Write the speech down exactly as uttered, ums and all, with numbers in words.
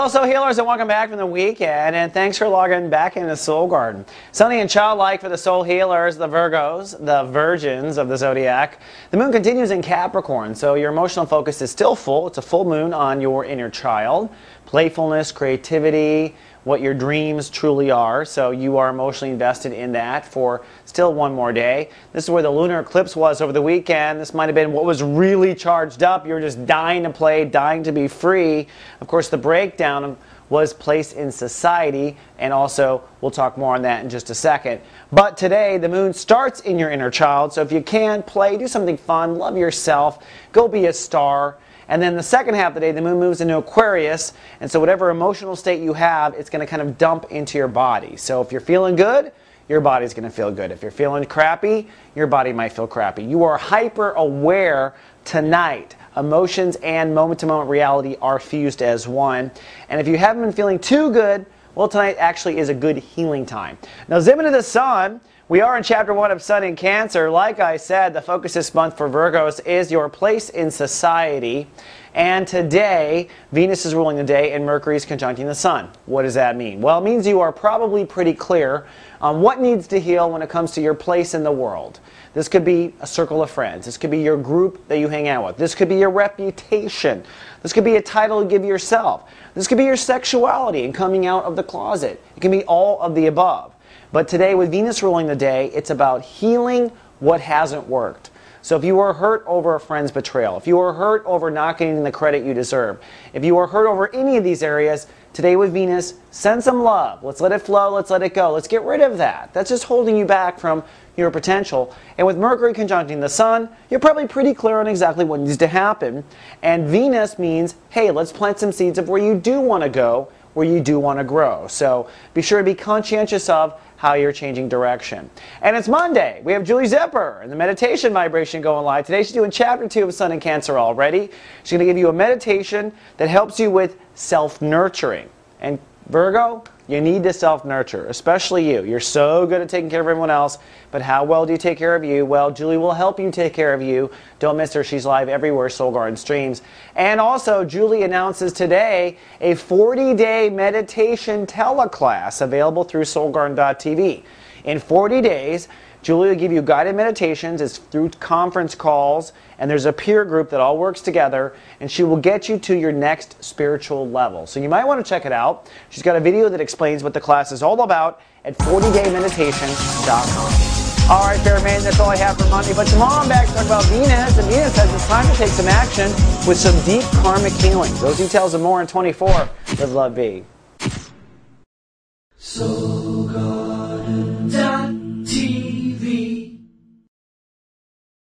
Hello, Soul Healers, and welcome back from the weekend, and thanks for logging back into Soul Garden. Sunny and childlike for the Soul Healers, the Virgos, the Virgins of the Zodiac. The moon continues in Capricorn, so your emotional focus is still full. It's a full moon on your inner child. Playfulness, creativity, what your dreams truly are, so you are emotionally invested in that for still one more day. This is where the lunar eclipse was over the weekend. This might have been what was really charged up. You were just dying to play, dying to be free. Of course, the breakdown was place in society, and also we'll talk more on that in just a second. But today, the moon starts in your inner child, so if you can, play, do something fun, love yourself, go be a star. And then the second half of the day, the moon moves into Aquarius, and so whatever emotional state you have, it's going to kind of dump into your body. So if you're feeling good, your body's going to feel good. If you're feeling crappy, your body might feel crappy. You are hyper aware tonight. Emotions and moment-to-moment reality are fused as one. And if you haven't been feeling too good, well, tonight actually is a good healing time. Now, zip into the sun. We are in chapter one of Sun in Cancer. Like I said, the focus this month for Virgos is your place in society. And today, Venus is ruling the day and Mercury is conjuncting the Sun. What does that mean? Well, it means you are probably pretty clear on what needs to heal when it comes to your place in the world. This could be a circle of friends. This could be your group that you hang out with. This could be your reputation. This could be a title you give yourself. This could be your sexuality and coming out of the closet. It can be all of the above. But today, with Venus ruling the day, it's about healing what hasn't worked. So if you were hurt over a friend's betrayal, if you were hurt over not getting the credit you deserve, if you were hurt over any of these areas, today with Venus, send some love. Let's let it flow. Let's let it go. Let's get rid of that. That's just holding you back from your potential. And with Mercury conjuncting the Sun, you're probably pretty clear on exactly what needs to happen. And Venus means, hey, let's plant some seeds of where you do want to go, where you do want to grow. So be sure to be conscientious of how you're changing direction. And it's Monday. We have Julie Zipper and the meditation vibration going live. Today she's doing chapter two of Sun in Cancer already. She's going to give you a meditation that helps you with self-nurturing. And Virgo, you need to self-nurture, especially you. You're so good at taking care of everyone else, but how well do you take care of you? Well, Julie will help you take care of you. Don't miss her. She's live everywhere Soul Garden streams. And also, Julie announces today a forty day meditation teleclass available through soul garden dot t v. In forty days, Julie will give you guided meditations. It's through conference calls, and there's a peer group that all works together, and she will get you to your next spiritual level. So you might want to check it out. She's got a video that explains what the class is all about at forty day meditation dot com. All right, fair man, that's all I have for Monday. But tomorrow I'm back to talk about Venus, and Venus says it's time to take some action with some deep karmic healing. Those details and more in twenty-four with Love V. Soul Garden.